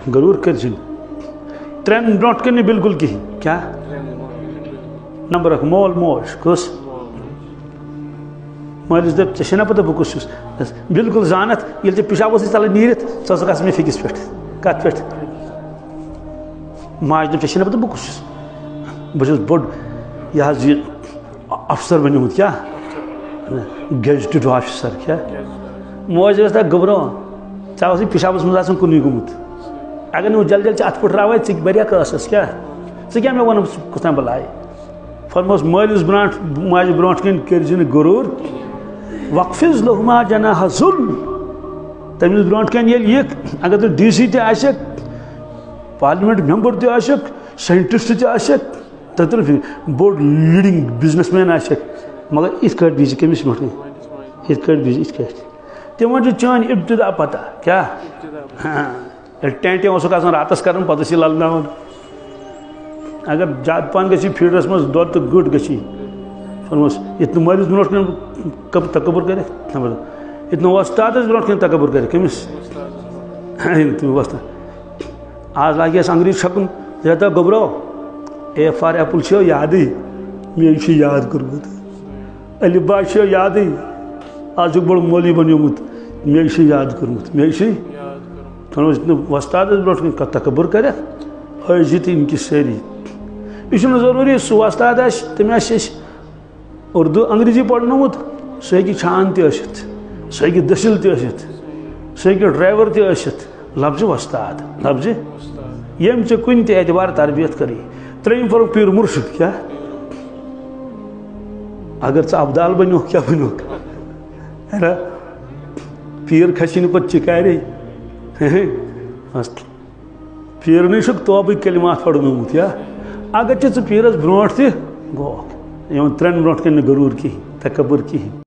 غرور کر ترین برونٹ کن بالکل کہین کیا نمبر اک مول موج کس مالس دپ نا پتہ بہ کس بالکل زانت یل پیشاب ثل نیرت ثس مے فکس پہ کت پہ ماج دپ نا پتہ بہ کس بس بوڑ یہ افسر بنیومت کیا گیزٹڈ آفیسر کیا موج دس گبرو ٹھیک پیشابس مز کن گومت اگر نو جل جل ات پہ راوے ٹھیک بریا قصص کیا ٹھیک مے ون کتان بلائے فرموس مالس برانٹ ماج برونٹ کن کر غرور وقفز لہما جناح ذل تمس برونٹ کن یہ اگر تو ڈی سی تک پارلیمنٹ ممبر تک سائنٹسٹ تک بوڑ لیڈنگ بزنس مین مگر ات کٹ بیزی کمس برونٹ ات کٹ بیزی ات کٹ تمن چان ابتدا پتہ کیا ٹینٹیں راتس کر پتہ للنا اگر زیادہ پہن گی فیڈرس مز دود تو گٹ گی فرموس یہ مالس برونٹ کن تکبر کر یہ وستاد برونٹ کن تکبر کر کمس وستاد آج لگی اس انگریز چھکن یہ گبرو اے فار ایپل یادی مے یاد کورمت الف با یادی آج بڑ مولی بنیومت مے یاد کورمت مے فرموس وستاد برونٹ کن تکبر کر حاضت ان کی ساری یہ ضروری سہ وستاد تم اردو انگریزی پڑھنومت سہ ہیٚکہِ چھان تہِ ٲسِتھ سہ ہیٚکہِ دٔسِل تہِ ٲسِتھ سہ ہیٚکہِ ڈرائیور تہِ ٲسِتھ لفظ وستاد لفظ یم ژےٚ کُنہِ تہِ اعتبار تربیت کری ترٛیٚیِم فرق پیٖر مرشد کیا اگر ژٕ ابدال بنیوکھ کیا بنیوکھ پیٖر کھسی نہٕ پتہٕ چِکارے پیٖرنٕے چھُکھ توبٕکۍ کلمات پرنومُت یا اگر ژٕ پیٖرس برونٛٹھ تہِ گوکھ یِمن ترٛٮ۪ن برونٛٹھ کَنہِ نہٕ غروٗر کِہیٖنۍ تکبر کِہیٖنۍ